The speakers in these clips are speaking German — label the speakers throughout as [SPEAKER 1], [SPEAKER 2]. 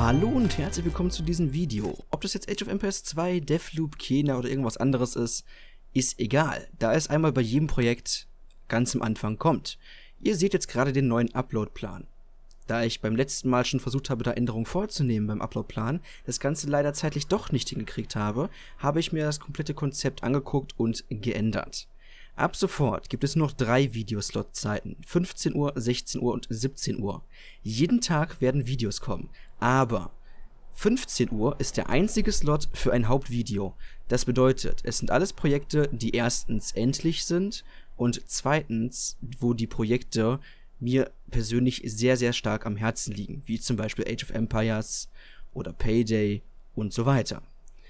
[SPEAKER 1] Hallo und herzlich willkommen zu diesem Video. Ob das jetzt Age of Empires 2, Deathloop, Kena oder irgendwas anderes ist egal, da es einmal bei jedem Projekt ganz am Anfang kommt. Ihr seht jetzt gerade den neuen Uploadplan. Da ich beim letzten Mal schon versucht habe, da Änderungen vorzunehmen beim Uploadplan, das Ganze leider zeitlich doch nicht hingekriegt habe, habe ich mir das komplette Konzept angeguckt und geändert. Ab sofort gibt es nur noch 3 Videoslot-Zeiten, 15 Uhr, 16 Uhr und 17 Uhr. Jeden Tag werden Videos kommen, aber 15 Uhr ist der einzige Slot für ein Hauptvideo. Das bedeutet, es sind alles Projekte, die erstens endlich sind und zweitens, wo die Projekte mir persönlich sehr, sehr stark am Herzen liegen, wie zum Beispiel Age of Empires oder Payday und so weiter.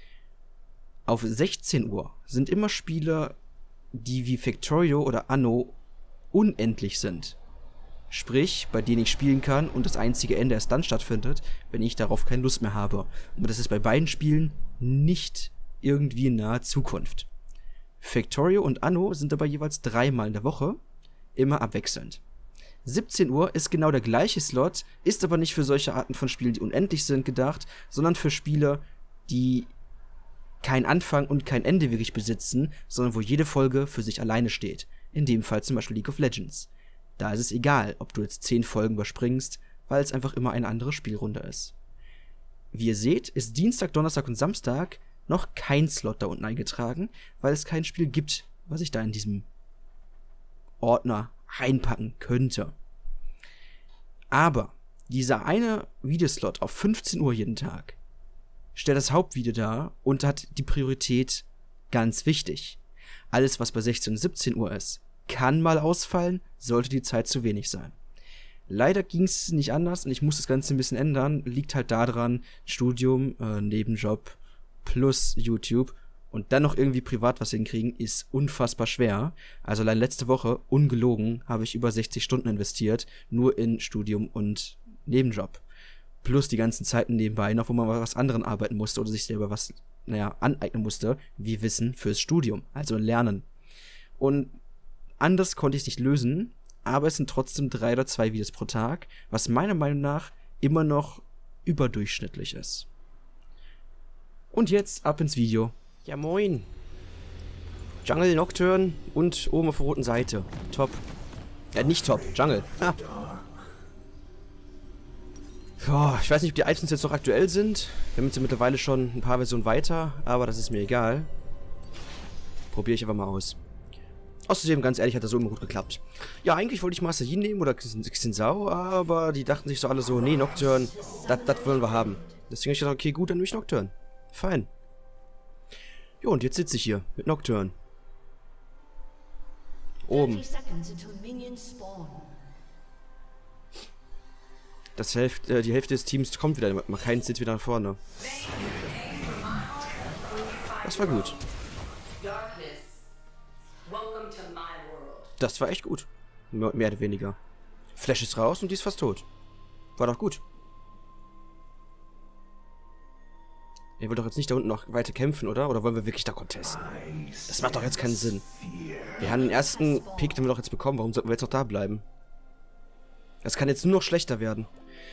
[SPEAKER 1] Auf 16 Uhr sind immer Spiele, die wie Factorio oder Anno unendlich sind. Sprich, bei denen ich spielen kann und das einzige Ende erst dann stattfindet, wenn ich darauf keine Lust mehr habe. Und das ist bei beiden Spielen nicht irgendwie in naher Zukunft. Factorio und Anno sind aber jeweils 3-mal in der Woche, immer abwechselnd. 17 Uhr ist genau der gleiche Slot, ist aber nicht für solche Arten von Spielen, die unendlich sind, gedacht, sondern für Spiele, die kein Anfang und kein Ende wirklich besitzen, sondern wo jede Folge für sich alleine steht. In dem Fall zum Beispiel League of Legends. Da ist es egal, ob du jetzt 10 Folgen überspringst, weil es einfach immer eine andere Spielrunde ist. Wie ihr seht, ist Dienstag, Donnerstag und Samstag noch kein Slot da unten eingetragen, weil es kein Spiel gibt, was ich da in diesem Ordner reinpacken könnte. Aber dieser eine Videoslot auf 15 Uhr jeden Tag stellt das Hauptvideo dar und hat die Priorität ganz wichtig. Alles, was bei 16 und 17 Uhr ist, kann mal ausfallen, sollte die Zeit zu wenig sein. Leider ging es nicht anders und ich muss das Ganze ein bisschen ändern. Liegt halt daran, Studium, Nebenjob plus YouTube und dann noch irgendwie privat was hinkriegen, ist unfassbar schwer. Also allein letzte Woche, ungelogen, habe ich über 60 Stunden investiert, nur in Studium und Nebenjob. Plus die ganzen Zeiten nebenbei noch, wo man was anderen arbeiten musste oder sich selber was, aneignen musste, wie Wissen fürs Studium, also Lernen. Und anders konnte ich es nicht lösen, aber es sind trotzdem 3 oder 2 Videos pro Tag, was meiner Meinung nach immer noch überdurchschnittlich ist. Und jetzt ab ins Video. Ja moin. Jungle, Nocturne und oben auf der roten Seite. Top. Ja, nicht top, Jungle. Ha. Oh, ich weiß nicht, ob die Items jetzt noch aktuell sind. Wir haben jetzt mittlerweile schon ein paar Versionen weiter, aber das ist mir egal. Probiere ich einfach mal aus. Außerdem, ganz ehrlich, hat das so immer gut geklappt. Ja, eigentlich wollte ich Master Yi nehmen oder Xinsao, aber die dachten sich so alle so, nee, Nocturne, das wollen wir haben. Deswegen habe ich gedacht, okay, gut, dann nehme ich Nocturne. Fein. Jo, und jetzt sitze ich hier mit Nocturne. Oben. Die Hälfte des Teams kommt wieder, keins sitzt wieder nach vorne. Das war gut. Das war echt gut. Mehr oder weniger. Flash ist raus und die ist fast tot. War doch gut. Ihr wollt doch jetzt nicht da unten noch weiter kämpfen, oder? Oder wollen wir wirklich da contesten? Das macht doch jetzt keinen Sinn. Wir haben den ersten Pick, den wir doch jetzt bekommen. Warum sollten wir jetzt noch da bleiben? Das kann jetzt nur noch schlechter werden.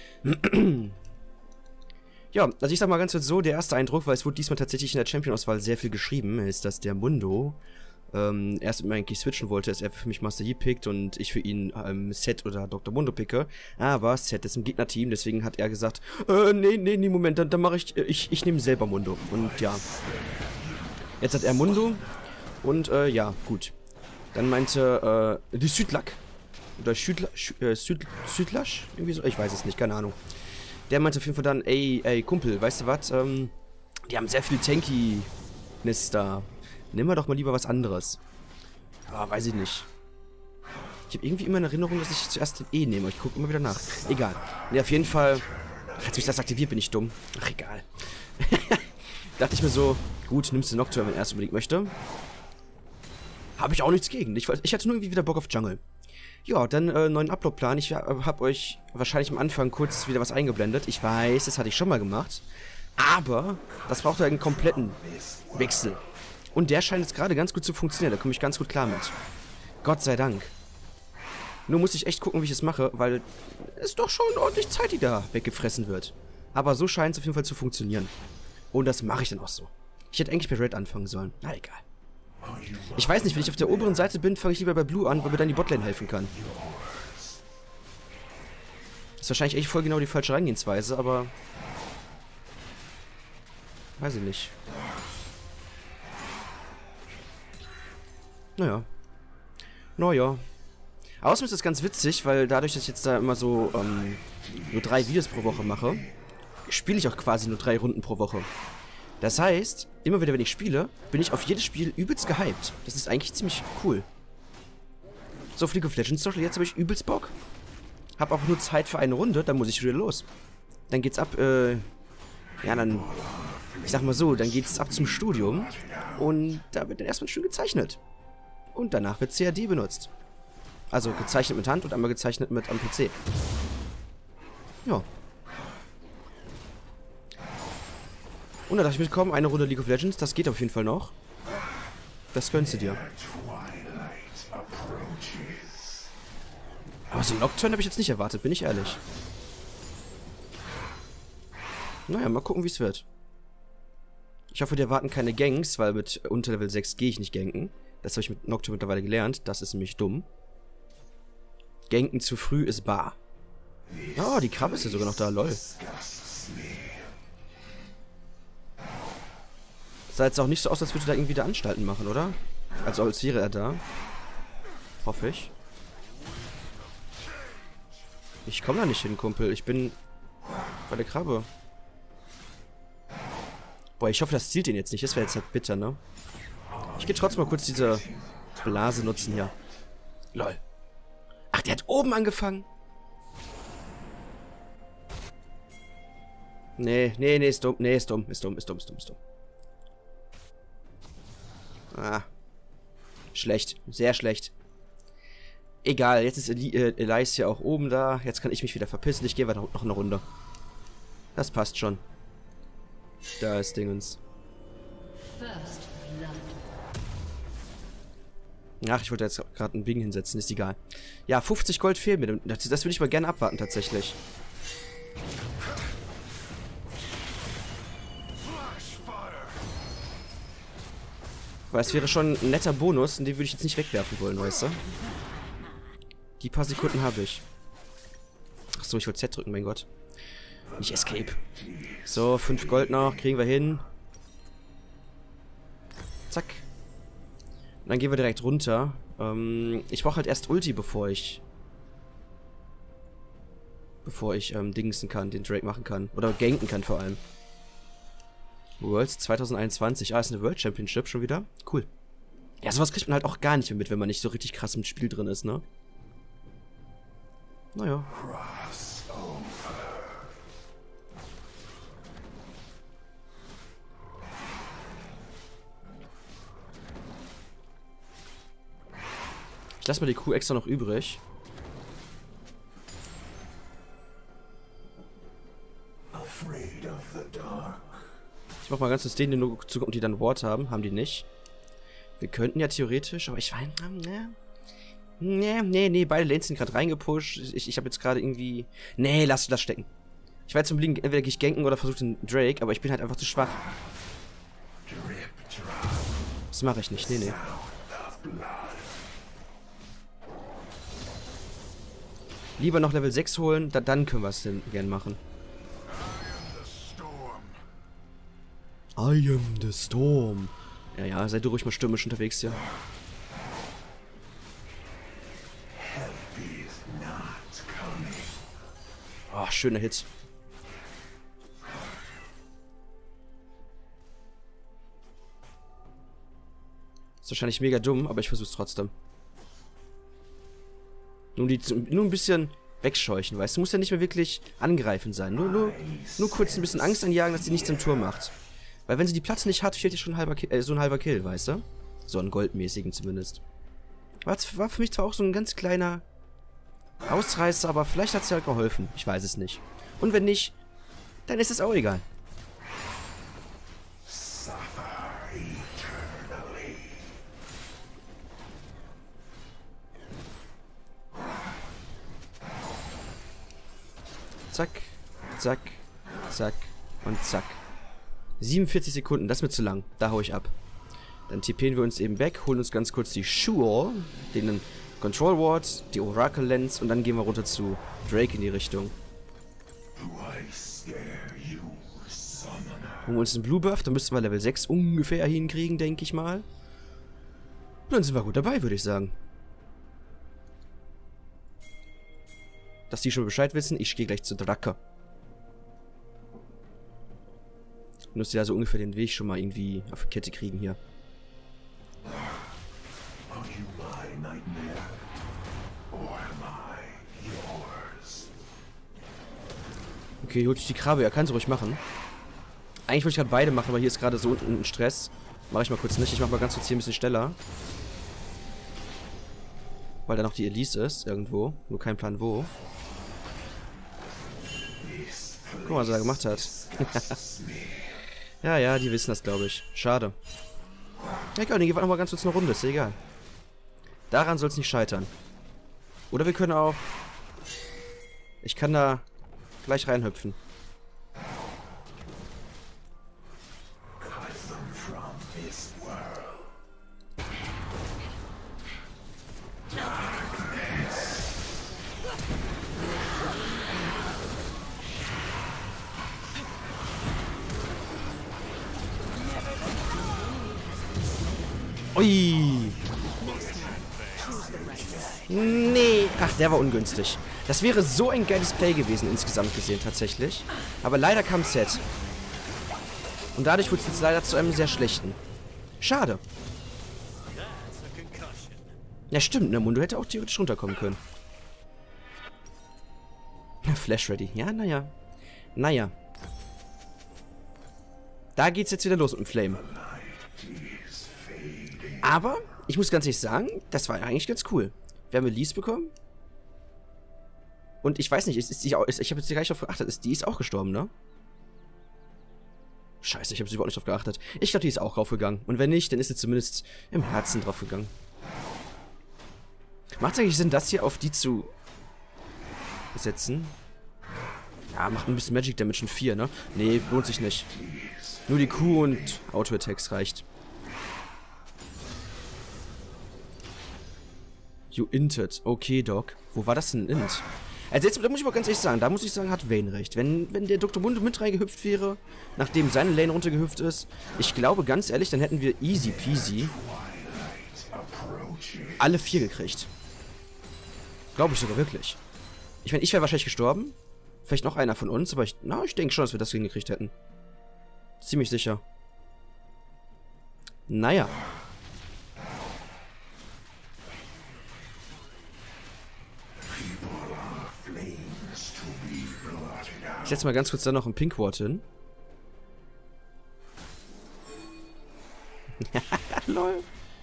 [SPEAKER 1] Ja, also ich sag mal ganz kurz so, der erste Eindruck, weil es wurde diesmal tatsächlich in der Champion-Auswahl sehr viel geschrieben, ist, dass der Mundo erst mit mir eigentlich switchen wollte, dass er für mich Master Yi pickt und ich für ihn Set oder Dr. Mundo picke. Aber Set ist im Gegnerteam, deswegen hat er gesagt, nee, Moment, dann mache ich nehme selber Mundo. Und ja, jetzt hat er Mundo und ja, gut. Dann meinte die Südlack oder Südlasch, irgendwie so, ich weiß es nicht, keine Ahnung. Der meinte auf jeden Fall dann, ey, Kumpel, weißt du was, die haben sehr viel Tankiness da. Nimm mal doch mal lieber was anderes. Ah, weiß ich nicht. Ich habe irgendwie immer in Erinnerung, dass ich zuerst den E nehme. Ich gucke immer wieder nach. Egal. Ne, auf jeden Fall. Ach, jetzt, wie ich das aktiviert, bin ich dumm. Ach, egal. Dachte ich mir so, gut, nimmst du Nocturne, wenn er es unbedingt möchte. Habe ich auch nichts gegen. Ich hatte nur irgendwie wieder Bock auf Jungle. Ja, dann neuen Uploadplan. Ich habe euch wahrscheinlich am Anfang kurz wieder was eingeblendet. Ich weiß, das hatte ich schon mal gemacht. Aber das braucht einen kompletten Wechsel. Und der scheint jetzt gerade ganz gut zu funktionieren. Da komme ich ganz gut klar mit. Gott sei Dank. Nur muss ich echt gucken, wie ich es mache, weil es doch schon ordentlich Zeit, die da weggefressen wird. Aber so scheint es auf jeden Fall zu funktionieren. Und das mache ich dann auch so. Ich hätte eigentlich bei Red anfangen sollen. Na egal. Ich weiß nicht, wenn ich auf der oberen Seite bin, fange ich lieber bei Blue an, weil mir dann die Botlane helfen kann. Ist wahrscheinlich echt voll genau die falsche Herangehensweise, aber... Weiß ich nicht. Naja. Naja. Außerdem ist das ganz witzig, weil dadurch, dass ich jetzt da immer so nur 3 Videos pro Woche mache, spiele ich auch quasi nur 3 Runden pro Woche. Das heißt, immer wieder, wenn ich spiele, bin ich auf jedes Spiel übelst gehypt. Das ist eigentlich ziemlich cool. So, auf League of Legends zum Beispiel, jetzt habe ich übelst Bock. Hab auch nur Zeit für eine Runde, dann muss ich wieder los. Dann geht's ab, ja, dann, ich sag mal so, dann geht's ab zum Studium. Und da wird dann erstmal schön gezeichnet. Und danach wird CAD benutzt. Also gezeichnet mit Hand und einmal gezeichnet mit am PC. Ja. Und da dachte ich mir, komm, eine Runde League of Legends, das geht auf jeden Fall noch. Das gönnst du dir. Aber so ein Nocturne habe ich jetzt nicht erwartet, bin ich ehrlich. Naja, mal gucken, wie es wird. Ich hoffe, die erwarten keine Ganks, weil mit unter Level 6 gehe ich nicht ganken. Das habe ich mit Nocturne mittlerweile gelernt. Das ist nämlich dumm. Ganken zu früh ist bar. Oh, die Krabbe ist ja sogar noch da, lol. Sah jetzt auch nicht so aus, als würde da irgendwie da Anstalten machen, oder? Also als wäre er da. Hoffe ich. Ich komme da nicht hin, Kumpel. Ich bin bei der Krabbe. Boah, ich hoffe, das zielt ihn jetzt nicht. Das wäre jetzt halt bitter, ne? Ich gehe trotzdem mal kurz diese Blase nutzen hier. Lol. Ach, der hat oben angefangen. Nee, ist dumm. Nee, ist dumm. Ah. Schlecht. Sehr schlecht. Egal, jetzt ist Elias ja auch oben da. Jetzt kann ich mich wieder verpissen. Ich gehe weiter noch eine Runde. Das passt schon. Da ist Dingens. Ach, ich wollte jetzt gerade einen Bing hinsetzen. Ist egal. Ja, 50 Gold fehlen mir. Das würde ich mal gerne abwarten, tatsächlich. Weil es wäre schon ein netter Bonus, und den würde ich jetzt nicht wegwerfen wollen, weißt du? Die paar Sekunden habe ich. Achso, ich wollte Z drücken, mein Gott. Nicht Escape. So, 5 Gold noch, kriegen wir hin. Zack. Und dann gehen wir direkt runter. Ich brauche halt erst Ulti, bevor ich Dingsen kann, den Drake machen kann. Oder ganken kann vor allem. Worlds 2021. Ah, ist eine World Championship schon wieder. Cool. Ja, sowas kriegt man halt auch gar nicht mehr mit, wenn man nicht so richtig krass im Spiel drin ist, ne? Naja. Ich lasse mal die Kuh extra noch übrig. Ich mach mal ganz kurz denen, die nur zugucken, ob die dann Ward haben. Haben die nicht. Wir könnten ja theoretisch, aber ich meine, nee, beide Lanes sind gerade reingepusht. Ich habe jetzt gerade irgendwie... Nee, lass das stecken. Ich war jetzt unbedingt, entweder gehe ich ganken oder versuche den Drake, aber ich bin halt einfach zu schwach. Das mache ich nicht, nee. Lieber noch Level 6 holen, dann können wir es denn gern machen. I am the Storm. Ja, seid du ruhig mal stürmisch unterwegs hier. Oh, schöner Hit. Ist wahrscheinlich mega dumm, aber ich versuch's trotzdem. Nur ein bisschen wegscheuchen, weißt du? Muss ja nicht mehr wirklich angreifen sein. Nur kurz ein bisschen Angst anjagen, dass sie nichts im Tor macht. Weil wenn sie die Platte nicht hat, fehlt ihr schon so ein halber Kill, weißt du? So einen goldmäßigen zumindest. War für mich zwar auch so ein ganz kleiner Ausreißer, aber vielleicht hat es ja halt geholfen. Ich weiß es nicht. Und wenn nicht, dann ist es auch egal. Zack, zack, zack und zack. 47 Sekunden, das ist mir zu lang. Da hau ich ab. Dann TPen wir uns eben weg, holen uns ganz kurz die Sure, den Control Ward, die Oracle Lens und dann gehen wir runter zu Drake in die Richtung. Holen wir uns einen Blue Buff, dann müssten wir Level 6 ungefähr hinkriegen, denke ich mal. Und dann sind wir gut dabei, würde ich sagen. Dass die schon Bescheid wissen, ich gehe gleich zu Drake. Muss ja so ungefähr den Weg schon mal irgendwie auf die Kette kriegen hier. Okay, holt sich die Krabbe, er kann es ruhig machen. Eigentlich wollte ich gerade beide machen, aber hier ist gerade so unten ein Stress. Mache ich mal kurz nicht, ich mache mal ganz kurz hier ein bisschen schneller. Weil da noch die Elise ist, irgendwo. Nur kein Plan wo. Guck mal, was er da gemacht hat. Ja, ja, die wissen das, glaube ich. Schade. Ja, egal, dann gehen wir nochmal ganz kurz eine Runde, ist ja egal. Daran soll es nicht scheitern. Oder wir können auch... Ich kann da gleich reinhüpfen. Ui. Nee. Ach, der war ungünstig. Das wäre so ein geiles Play gewesen, insgesamt gesehen, tatsächlich. Aber leider kam Set. Und dadurch wurde es jetzt leider zu einem sehr schlechten. Schade. Ja, stimmt, ne? Mundo hätte auch theoretisch runterkommen können. Flash ready. Ja, naja. Naja. Da geht's jetzt wieder los mit dem Flame. Aber, ich muss ganz ehrlich sagen, das war eigentlich ganz cool. Wir haben Elise bekommen. Und ich weiß nicht, ich habe jetzt gar nicht darauf geachtet, die ist auch gestorben, ne? Scheiße, ich habe überhaupt nicht drauf geachtet. Ich glaube, die ist auch raufgegangen. Und wenn nicht, dann ist sie zumindest im Herzen draufgegangen. Macht es eigentlich Sinn, das hier auf die zu setzen? Ja, macht ein bisschen Magic Damage in 4, ne? Nee, lohnt sich nicht. Nur die Q und Auto-Attacks reicht. You inted. Okay, Doc. Wo war das denn ein Int? Also jetzt, da muss ich mal ganz ehrlich sagen, da muss ich sagen, hat Vayne recht. Wenn der Dr. Mundo mit reingehüpft wäre, nachdem seine Lane runtergehüpft ist, ich glaube, ganz ehrlich, dann hätten wir easy peasy alle 4 gekriegt. Glaube ich sogar wirklich. Ich meine, ich wäre wahrscheinlich gestorben. Vielleicht noch einer von uns, aber ich denke schon, dass wir das hingekriegt hätten. Ziemlich sicher. Naja. Ich setze mal ganz kurz da noch ein Pink Ward hin. Lol.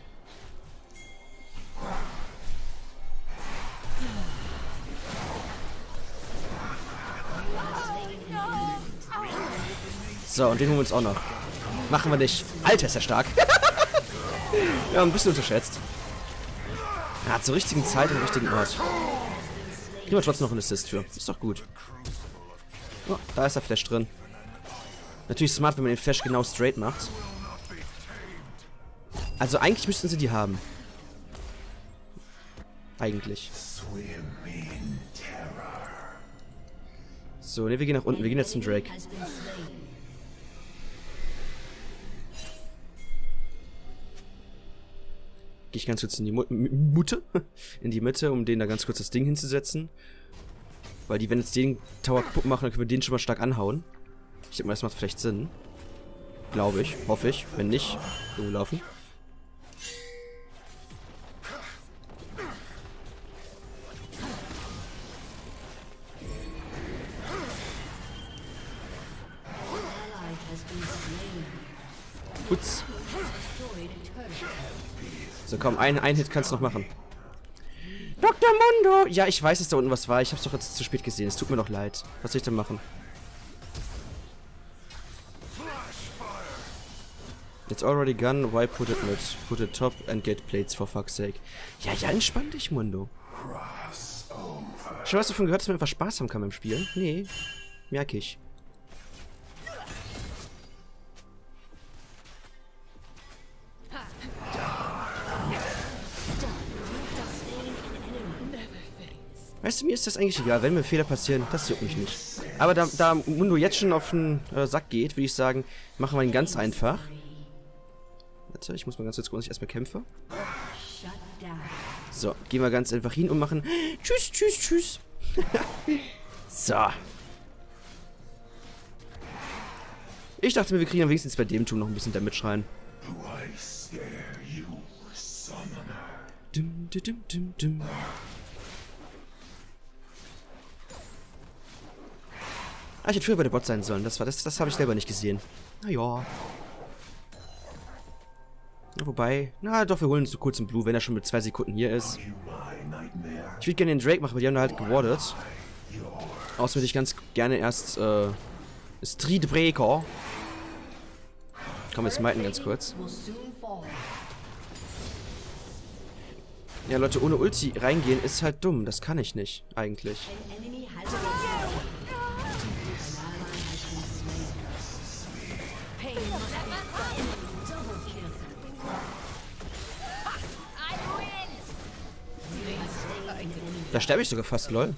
[SPEAKER 1] So, und den holen wir uns auch noch. Machen wir nicht. Alter, ist er stark. Ja, ein bisschen unterschätzt. Er hat zur richtigen Zeit und richtigen Ort. Kriegen wir trotzdem noch einen Assist für. Ist doch gut. Oh, da ist der Flash drin. Natürlich smart, wenn man den Flash genau straight macht. Also eigentlich müssten sie die haben. Eigentlich. So, ne, wir gehen nach unten. Wir gehen jetzt zum Drake. Gehe ich ganz kurz in die in die Mitte, um denen da ganz kurz das Ding hinzusetzen. Weil die, wenn jetzt den Tower kaputt machen, dann können wir den schon mal stark anhauen. Ich denke mal, das macht vielleicht Sinn. Glaube ich, hoffe ich. Wenn nicht, laufen. Putz. So, komm, ein Hit kannst du noch machen. Dr. Mundo! Ja, ich weiß, dass da unten was war. Ich hab's doch jetzt zu spät gesehen. Es tut mir doch leid. Was soll ich denn machen? It's already gone. Why put it mid? Put it top and get plates for fuck's sake. Ja, ja, entspann dich, Mundo. Schon hast du davon gehört, dass man einfach Spaß haben kann beim Spielen? Nee. Merke ich. Weißt du, mir ist das eigentlich egal. Wenn mir Fehler passieren, das juckt mich nicht. Aber da Mundo jetzt schon auf den Sack geht, würde ich sagen, machen wir ihn ganz einfach. Warte, ich muss mal ganz kurz erstmal kämpfen. So, gehen wir ganz einfach hin und machen tschüss, tschüss, tschüss. So. Ich dachte mir, wir kriegen am wenigstens bei dem Tool noch ein bisschen Damage rein. Dum, dum, dum, dum, dum. Ah, ich hätte früher bei der Bot sein sollen. Das habe ich selber nicht gesehen. Naja. Wobei, na doch, wir holen uns so kurz einen Blue, wenn er schon mit 2 Sekunden hier ist. Ich würde gerne den Drake machen, aber die haben halt gewardet. Außerdem würde ich ganz gerne erst Street Breaker. Komm, wir smiten ganz kurz. Ja, Leute, ohne Ulti reingehen ist halt dumm. Das kann ich nicht, eigentlich. Da sterbe ich sogar fast, lol.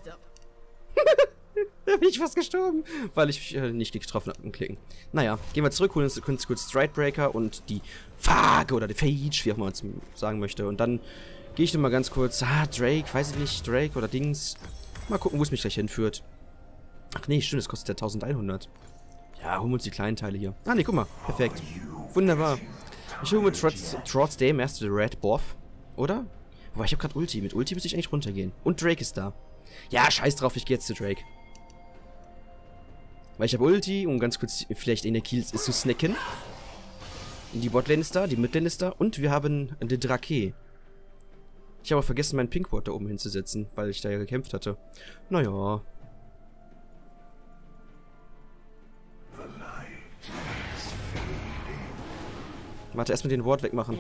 [SPEAKER 1] Da bin ich fast gestorben, weil ich nicht getroffen habe im Klicken. Naja, gehen wir zurück, holen uns kurz Stridebreaker und die Fage oder die Phage, wie auch man es sagen möchte. Und dann gehe ich nochmal ganz kurz, Drake, weiß ich nicht, Drake oder Dings. Mal gucken, wo es mich gleich hinführt. Ach nee, stimmt, das kostet ja 1100. Ja, holen wir uns die kleinen Teile hier. Ah nee, guck mal, perfekt. Wunderbar. Ich hole mir trotzdem erst den Red Buff, oder? Wobei, ich habe gerade Ulti. Mit Ulti müsste ich eigentlich runtergehen. Und Drake ist da. Ja, scheiß drauf, ich gehe jetzt zu Drake. Weil ich habe Ulti, um ganz kurz vielleicht in der Kills zu snacken. Die Botlane ist da, die Midlane ist da. Und wir haben den Drake. Ich habe auch vergessen, meinen Pinkward da oben hinzusetzen, weil ich da ja gekämpft hatte. Naja. Warte, erstmal den Ward wegmachen.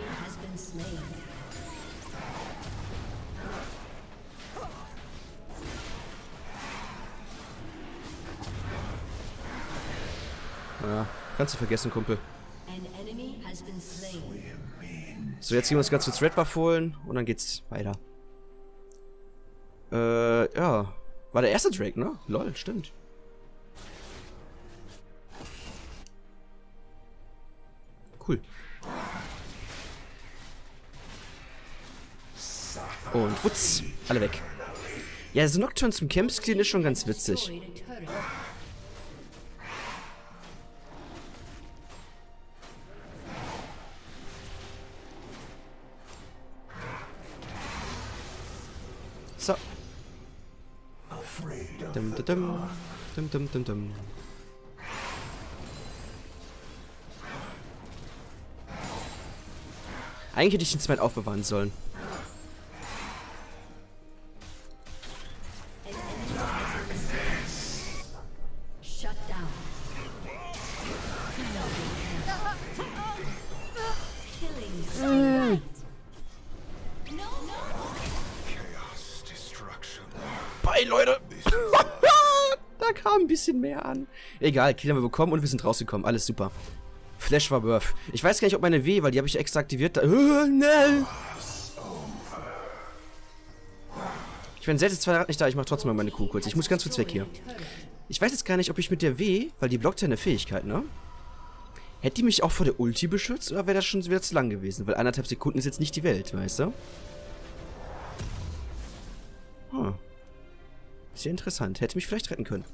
[SPEAKER 1] Ja, kannst du vergessen, Kumpel. So, jetzt gehen wir uns ganz kurz Red Buff holen und dann geht's weiter. Ja. War der erste Drake, ne? Lol, stimmt. Cool. Und wutz, alle weg. Ja, so Nocturne zum Campscreen ist schon ganz witzig. So. Dum, dum, dum. Dum, dum, dum, dum. Eigentlich hätte ich den Smite aufbewahren sollen. Bye, Leute! Da kam ein bisschen mehr an. Egal, Kill haben wir bekommen und wir sind rausgekommen. Alles super. Flash war Worth. Ich weiß gar nicht, ob meine W, weil die habe ich extra aktiviert. Nein! Ich bin selbst jetzt zwar nicht da, ich mache trotzdem mal meine Kuh kurz. Ich muss ganz kurz weg hier. Ich weiß jetzt gar nicht, ob ich mit der W, weil die blockt ja eine Fähigkeit, ne? Hätte die mich auch vor der Ulti beschützt oder wäre das schon wieder zu lang gewesen? Weil 1,5 Sekunden ist jetzt nicht die Welt, weißt du? Hm. Sehr interessant. Hätte mich vielleicht retten können.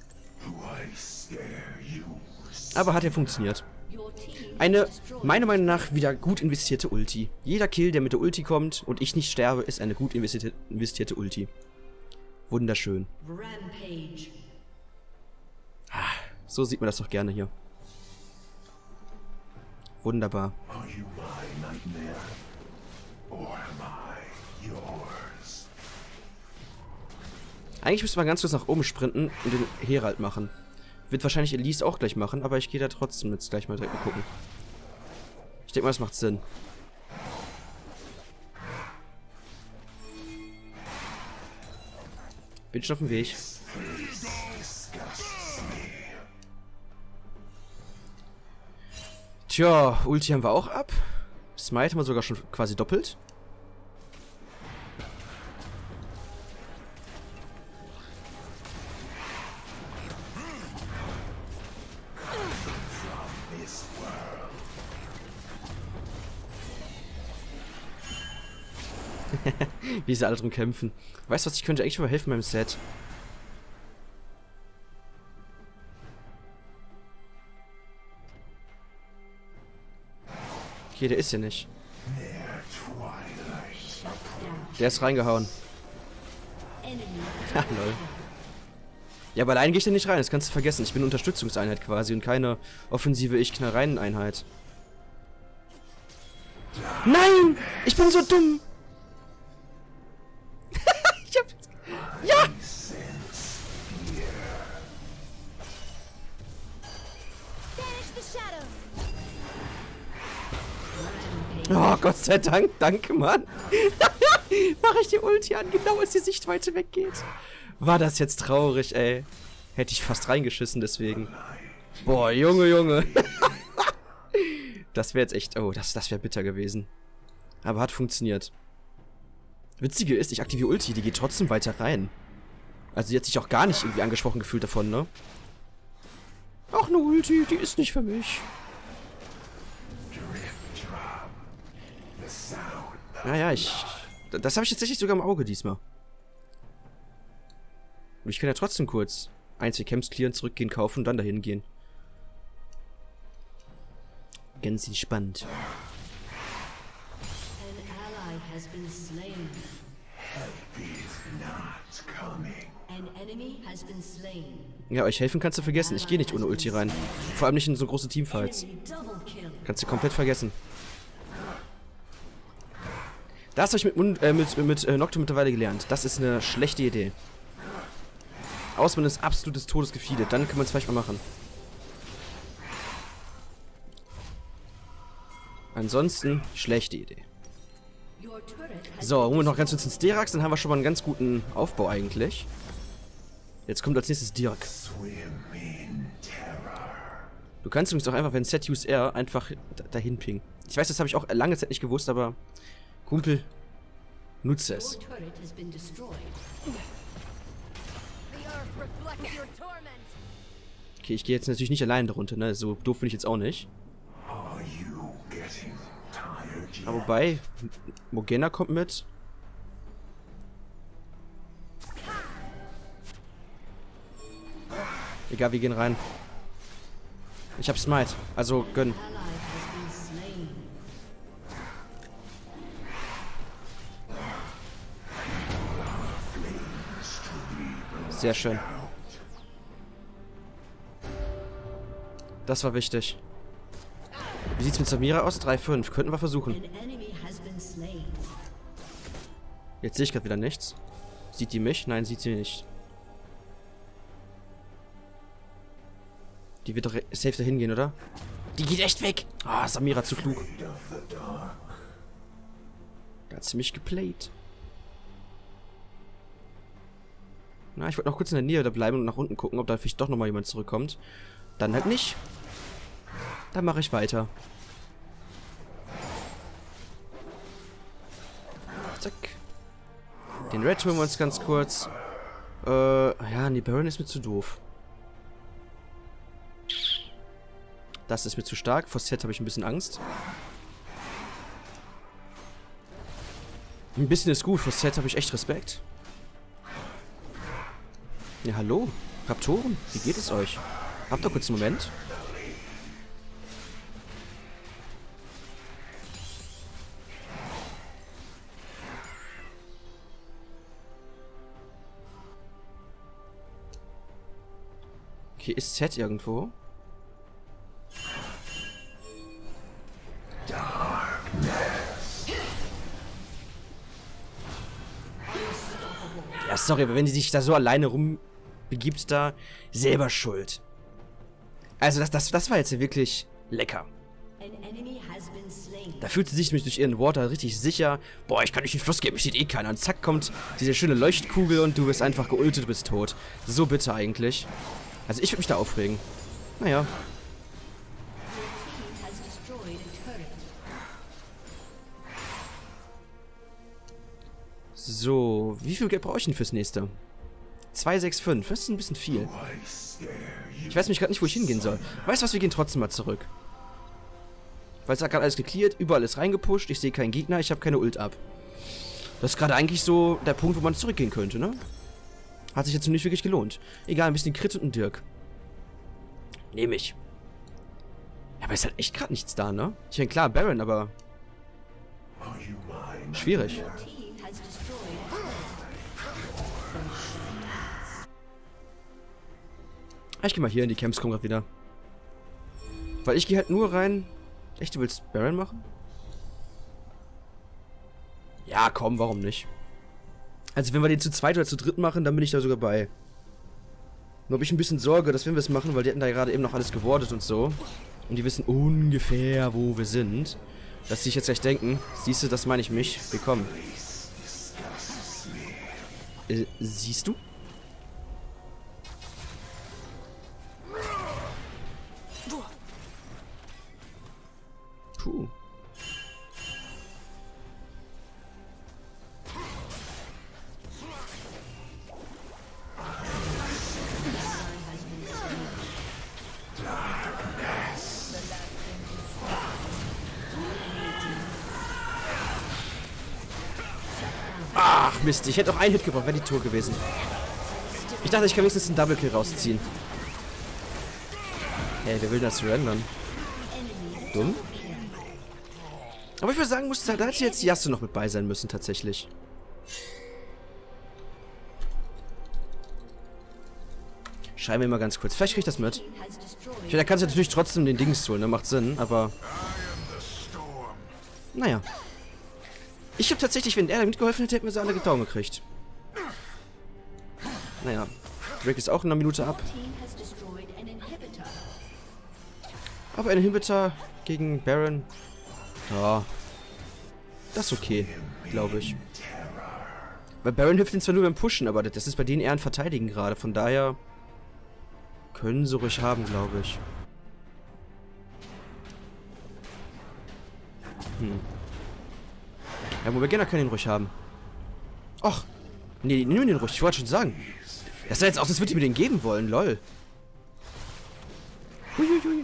[SPEAKER 1] Aber hat ja funktioniert. Eine, meiner Meinung nach, wieder gut investierte Ulti. Jeder Kill, der mit der Ulti kommt und ich nicht sterbe, ist eine gut investierte Ulti. Wunderschön. So sieht man das doch gerne hier. Wunderbar. Eigentlich müsste man ganz kurz nach oben sprinten und den Herald machen. Wird wahrscheinlich Elise auch gleich machen, aber ich gehe da trotzdem jetzt gleich mal direkt mal gucken. Ich denke mal, das macht Sinn. Bin schon auf dem Weg. Tja, Ulti haben wir auch ab. Smite haben wir sogar schon quasi doppelt. Wie sie alle drum kämpfen. Weißt du was, ich könnte eigentlich mal helfen beim Set. Okay, der ist ja nicht. Der ist reingehauen. Ha, lol. Ja, aber allein gehe ich da nicht rein, das kannst du vergessen. Ich bin eine Unterstützungseinheit quasi und keine offensive Ich-Knallereien-Einheit. Nein! Ich bin so dumm! Ich hab... Ja! Oh, Gott sei Dank, danke, Mann. Mache ich die Ulti an, genau als die Sichtweite weggeht. War das jetzt traurig, ey. Hätte ich fast reingeschissen deswegen. Boah, Junge, Junge. Das wäre jetzt echt... Oh, das wäre bitter gewesen. Aber hat funktioniert. Witzige ist, ich aktiviere Ulti, die geht trotzdem weiter rein. Also die hat sich auch gar nicht irgendwie angesprochen gefühlt davon, ne? Ach, eine Ulti, die ist nicht für mich. Naja, das habe ich tatsächlich sogar im Auge diesmal. Und ich kann ja trotzdem kurz 1, 2 Camps clearen, zurückgehen, kaufen und dann dahin gehen. Ganz entspannt. Ja, euch helfen kannst du vergessen. Ich gehe nicht ohne Ulti rein. Vor allem nicht in so große Teamfights. Kannst du komplett vergessen. Das habe ich mit Nocturne mittlerweile gelernt. Das ist eine schlechte Idee. Außer man ist absolutes Todesgefeedet. Dann kann man es vielleicht mal machen. Ansonsten, schlechte Idee. So, holen wir noch ganz kurz ins Derax. Dann haben wir schon mal einen ganz guten Aufbau eigentlich. Jetzt kommt als nächstes Dirk. Du kannst übrigens auch einfach, wenn Set Use R, einfach dahin pingen. Ich weiß, das habe ich auch lange Zeit nicht gewusst, aber... Kumpel, nutze es. Okay, ich gehe jetzt natürlich nicht allein darunter, ne? So doof bin ich jetzt auch nicht. Aber wobei, Morgana kommt mit. Egal, wir gehen rein. Ich hab Smite, also gönn. Sehr schön. Das war wichtig. Wie sieht's mit Samira aus? 3-5. Könnten wir versuchen. Jetzt sehe ich gerade wieder nichts. Sieht die mich? Nein, sieht sie nicht. Die wird doch safe dahin gehen, oder? Die geht echt weg! Ah, Samira zu klug. Da hat sie mich geplayt. Na, ich wollte noch kurz in der Nähe da bleiben und nach unten gucken, ob da vielleicht doch nochmal jemand zurückkommt. Dann halt nicht. Dann mache ich weiter. Zack. Den Red holen wir uns ganz kurz. Ja, nee, Baron ist mir zu doof. Das ist mir zu stark. Vor Set habe ich ein bisschen Angst. Ein bisschen ist gut. Vor Set habe ich echt Respekt. Ja, hallo. Raptoren, wie geht es euch? Habt doch kurz einen Moment. Okay, ist Set irgendwo? Ja, sorry, aber wenn die sich da so alleine rumbegibt, da selber schuld. Also das war jetzt wirklich lecker. Da fühlt sie sich nämlich durch ihren Water richtig sicher. Boah, ich kann nicht den Fluss geben, mich sieht eh keiner. Und zack, kommt diese schöne Leuchtkugel und du wirst einfach geultet, du bist tot. So bitter eigentlich. Also ich würde mich da aufregen. Naja. So, wie viel Geld brauche ich denn fürs nächste? 265, das ist ein bisschen viel. Ich weiß nämlich gerade nicht, wo ich hingehen soll. Weißt du was, wir gehen trotzdem mal zurück. Weil es hat gerade alles geklärt, überall ist reingepusht, ich sehe keinen Gegner, ich habe keine Ult ab. Das ist gerade eigentlich so der Punkt, wo man zurückgehen könnte, ne? Hat sich jetzt nicht wirklich gelohnt. Egal, ein bisschen Crit und ein Dirk. Nehme ich. Ja, aber ist halt echt gerade nichts da, ne? Ich meine, klar, Baron, aber... schwierig. Ich gehe mal hier in die Camps, komm grad wieder. Weil ich gehe halt nur rein... Echt, du willst Baron machen? Ja, komm, warum nicht? Also, wenn wir den zu zweit oder zu dritt machen, dann bin ich da sogar bei. Nur habe ich ein bisschen Sorge, dass wenn wir es machen, weil die hätten da gerade eben noch alles gewordet und so. Und die wissen ungefähr, wo wir sind. Dass sie sich jetzt gleich denken, siehst du, das meine ich mich. Willkommen. Siehst du? Puh. Ach, Mist. Ich hätte auch einen Hit gebraucht, wäre die Tour gewesen. Ich dachte, ich kann wenigstens einen Double-Kill rausziehen. Hey, wer will das surrendern? Dumm? Aber ich würde sagen, da hätte jetzt Yasuo noch mit bei sein müssen, tatsächlich. Schreiben wir mal ganz kurz. Vielleicht krieg ich das mit. Ich meine, da kannst du natürlich trotzdem den Dings holen, ne? Macht Sinn, aber... Naja. Ich habe tatsächlich, wenn er da mitgeholfen hätte, hätten wir sie alle down gekriegt. Naja. Drake ist auch in einer Minute ab. Aber ein Inhibitor gegen Baron... Ja. Das ist okay, glaube ich. Weil Baron hilft ihn zwar nur beim Pushen, aber das ist bei denen eher ein Verteidigen gerade. Von daher... können sie ruhig haben, glaube ich. Ja, Morgana kann ihn ruhig haben. Och. Nee, nimm den ruhig. Ich wollte schon sagen. Das sah jetzt aus, als würde ich mir den geben wollen. Lol. Huiuiui.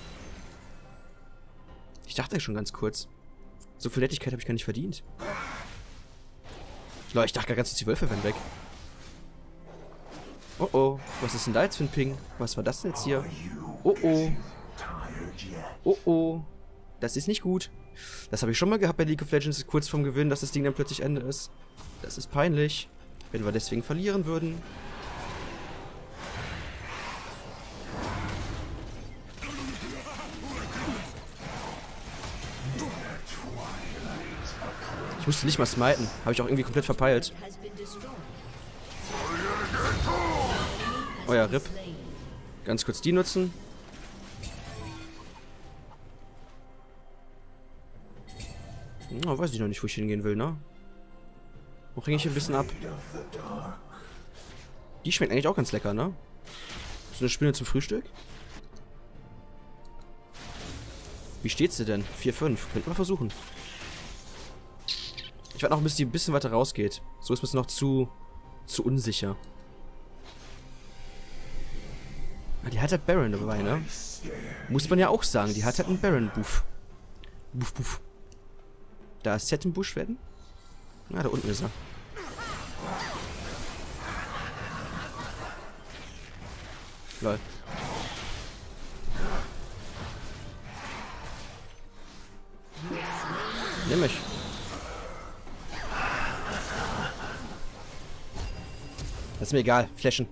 [SPEAKER 1] Ich dachte schon ganz kurz. So viel Nettigkeit habe ich gar nicht verdient. Lol, ich dachte gar ganz, die Wölfe werden weg. Oh oh. Was ist denn da jetzt für ein Ping? Was war das denn jetzt hier? Oh oh. Oh oh. Das ist nicht gut. Das habe ich schon mal gehabt bei League of Legends, kurz vorm Gewinnen, dass das Ding dann plötzlich Ende ist. Das ist peinlich, wenn wir deswegen verlieren würden. Ich musste nicht mal smiten. Habe ich auch irgendwie komplett verpeilt. Oh ja, RIP. Ganz kurz die nutzen. Oh, weiß ich noch nicht, wo ich hingehen will, ne? Wo hänge ich ein bisschen ab? Die schmeckt eigentlich auch ganz lecker, ne? So eine Spinne zum Frühstück? Wie steht's dir denn? 4-5. Könnten wir versuchen. Ich warte noch, bis die ein bisschen weiter rausgeht. So ist mir noch zu unsicher. Ah, die hat halt Baron dabei, ne? Muss man ja auch sagen. Die hat halt einen Baron-Buff. Buff, buff. Da ist Set im Busch werden? Na, da unten ist er. Lol. Nimm mich. Das ist mir egal. Flashen.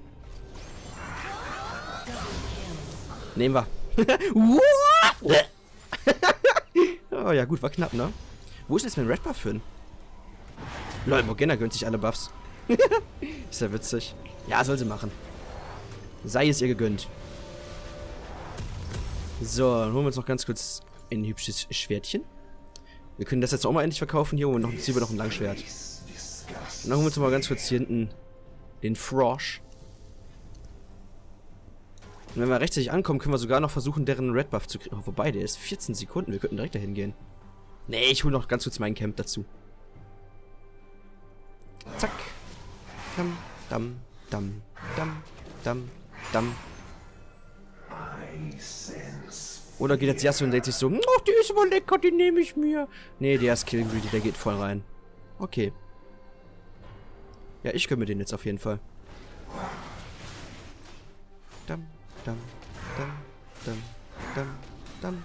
[SPEAKER 1] Nehmen wir. Oh ja, gut, war knapp, ne? Wo ist jetzt mein Red Buff hin? Lol, Morgana gönnt sich alle Buffs. Ist ja witzig. Ja, soll sie machen. Sei es ihr gegönnt. So, dann holen wir uns noch ganz kurz ein hübsches Schwertchen. Wir können das jetzt auch mal endlich verkaufen hier und ziehen wir noch ein Langschwert. Und dann holen wir uns mal ganz kurz hier hinten den Frosch. Und wenn wir rechtzeitig ankommen, können wir sogar noch versuchen, deren Red Buff zu kriegen. Oh, wobei, der ist 14 Sekunden. Wir könnten direkt dahin gehen. Nee, ich hole noch ganz kurz meinen Camp dazu. Zack. Dam, dam, dam, dam, dam, dam. Oder geht jetzt Yasuo und denkt sich so, oh, die ist aber lecker, die nehme ich mir. Nee, der ist Kill Greedy, der geht voll rein. Okay. Ja, ich gönne mir den jetzt auf jeden Fall. Dam, dam, dam, dam, dam, dam.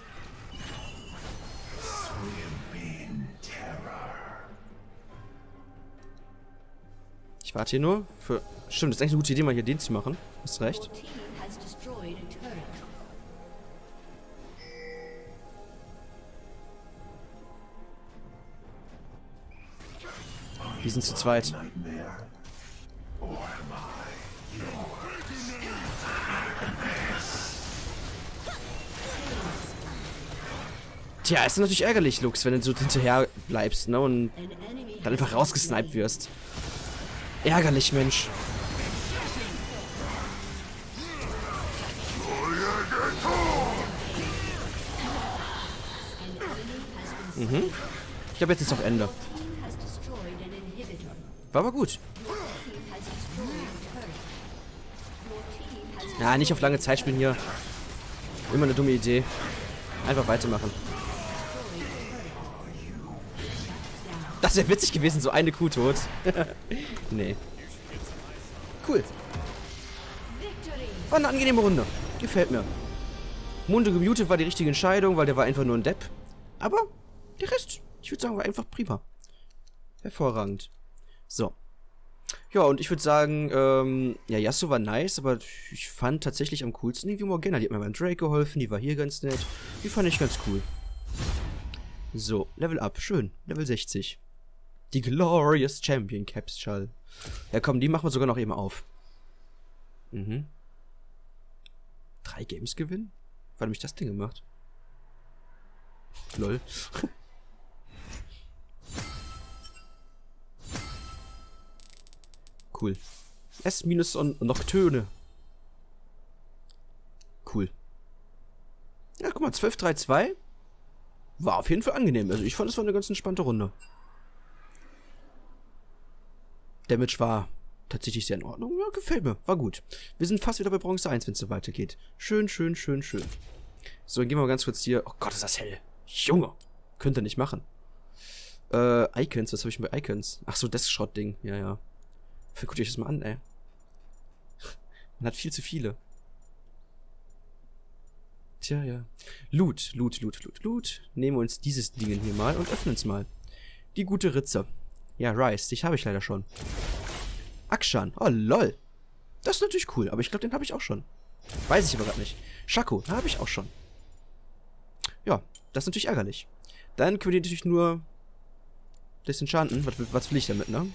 [SPEAKER 1] Ich warte hier nur für... Stimmt, das ist eigentlich eine gute Idee, mal hier den zu machen. Hast recht. Die sind zu zweit. Tja, ist natürlich ärgerlich, Lux, wenn du so hinterher bleibst, ne? Und dann einfach rausgesniped wirst. Ärgerlich, Mensch. Mhm. Ich glaube, jetzt ist auch Ende. War aber gut. Ja, nicht auf lange Zeit spielen hier. Immer eine dumme Idee. Einfach weitermachen. Das wäre witzig gewesen, so eine Kuh tot. Nee. Cool. War eine angenehme Runde. Gefällt mir. Mundo gemutet war die richtige Entscheidung, weil der war einfach nur ein Depp. Aber der Rest, ich würde sagen, war einfach prima. Hervorragend. So. Ja, und ich würde sagen, ja, Yasuo war nice, aber ich fand tatsächlich am coolsten irgendwie Morgana. Die hat mir beim Drake geholfen, die war hier ganz nett. Die fand ich ganz cool. So, Level Up, schön. Level 60. Die Glorious Champion Capsule. Ja komm, die machen wir sogar noch eben auf. Mhm. 3 Games gewinnen? Wann habe ich das Ding gemacht? Lol. Cool. S- und Nocturne. Cool. Ja, guck mal, 12-3-2. War auf jeden Fall angenehm. Also ich fand, es war eine ganz entspannte Runde. Damage war tatsächlich sehr in Ordnung. Ja, gefällt mir. War gut. Wir sind fast wieder bei Bronze 1, wenn es so weitergeht. Schön, schön, schön, schön. So, dann gehen wir mal ganz kurz hier. Oh Gott, ist das hell. Junge. Könnt ihr nicht machen. Icons. Was habe ich denn bei Icons? Ach so, das Schrottding. Ja, ja. Guckt euch das mal an, ey. Man hat viel zu viele. Tja, ja. Loot, Loot, Loot, Loot, Loot. Nehmen wir uns dieses Ding hier mal und öffnen es mal. Die gute Ritze. Ja, Rice, dich habe ich leider schon. Akshan, oh lol. Das ist natürlich cool, aber ich glaube, den habe ich auch schon. Weiß ich aber gerade nicht. Shaco, habe ich auch schon. Ja, das ist natürlich ärgerlich. Dann können wir die natürlich nur disenchanten. Was will ich damit, ne?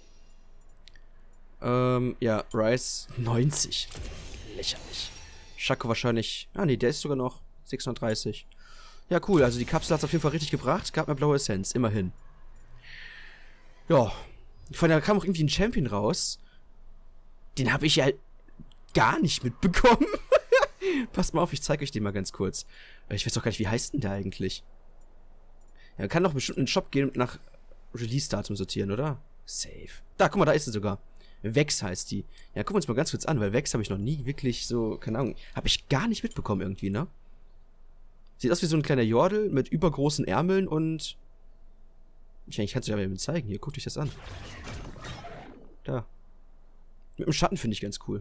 [SPEAKER 1] Ja, Rice 90. Lächerlich. Shaco wahrscheinlich... Ah, nee, der ist sogar noch 630. Ja, cool. Also die Kapsel hat es auf jeden Fall richtig gebracht. Gab mir blaue Essenz. Immerhin. Ja. Von da kam auch irgendwie ein Champion raus. Den habe ich ja gar nicht mitbekommen. Passt mal auf, ich zeige euch den mal ganz kurz. Ich weiß doch gar nicht, wie heißt denn der eigentlich? Ja, man kann doch bestimmt in den Shop gehen und nach Release-Datum sortieren, oder? Safe. Da, guck mal, da ist sie sogar. Vex heißt die. Ja, gucken wir uns mal ganz kurz an, weil Vex habe ich noch nie wirklich so, keine Ahnung, habe ich gar nicht mitbekommen irgendwie, ne? Sieht aus wie so ein kleiner Jordel mit übergroßen Ärmeln und... Ich kann es euch aber eben zeigen. Hier, guckt euch das an. Da. Mit dem Schatten finde ich ganz cool.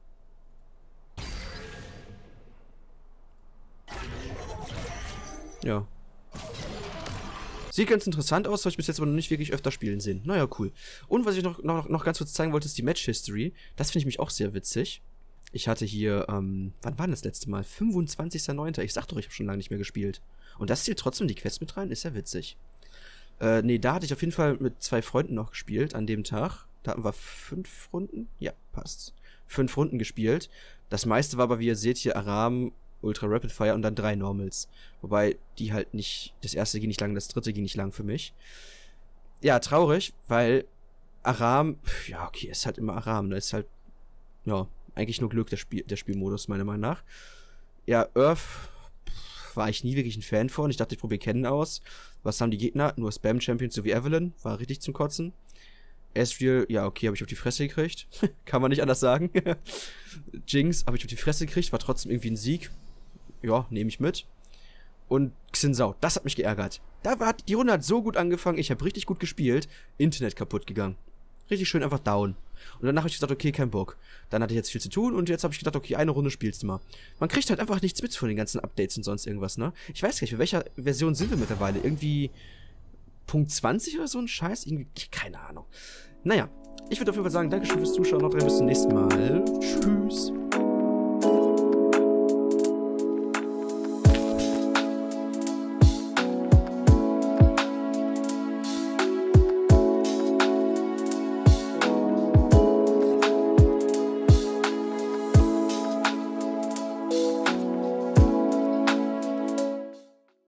[SPEAKER 1] Ja. Sieht ganz interessant aus, habe ich bis jetzt aber noch nicht wirklich öfter spielen sehen. Naja, cool. Und was ich noch ganz kurz zeigen wollte, ist die Match-History. Das finde ich mich auch sehr witzig. Ich hatte hier, wann war das letzte Mal? 25.09. Ich sag doch, ich habe schon lange nicht mehr gespielt. Und das zählt trotzdem die Quest mit rein, ist ja witzig. Nee, da hatte ich auf jeden Fall mit 2 Freunden noch gespielt an dem Tag. Da hatten wir 5 Runden. Ja, passt. 5 Runden gespielt. Das meiste war aber, wie ihr seht, hier Aram, Ultra Rapid Fire und dann 3 Normals. Wobei die halt nicht, das erste ging nicht lang, das dritte ging nicht lang für mich. Ja, traurig, weil Aram, ja, okay, ist halt immer Aram, ne, ist halt, ja, eigentlich nur Glück, der Spielmodus, meiner Meinung nach. Ja, Earth war ich nie wirklich ein Fan von. Ich dachte, ich probiere Kennen aus. Was haben die Gegner? Nur Spam-Champions sowie Evelyn. War richtig zum Kotzen. Ezreal, ja, okay, habe ich auf die Fresse gekriegt. Kann man nicht anders sagen. Jinx habe ich auf die Fresse gekriegt. War trotzdem irgendwie ein Sieg. Ja, nehme ich mit. Und Xin Zhao, das hat mich geärgert. Die Runde hat so gut angefangen. Ich habe richtig gut gespielt. Internet kaputt gegangen. richtig schön einfach down. Und danach habe ich gesagt, okay, kein Bock. Dann hatte ich jetzt viel zu tun und jetzt habe ich gedacht, okay, eine Runde spielst du mal. Man kriegt halt einfach nichts mit von den ganzen Updates und sonst irgendwas, ne? Ich weiß gar nicht, für welcher Version sind wir mittlerweile? Irgendwie Punkt 20 oder so ein Scheiß? Irgendwie, keine Ahnung. Naja, ich würde auf jeden Fall sagen, Dankeschön fürs Zuschauen, noch bis zum nächsten Mal. Tschüss.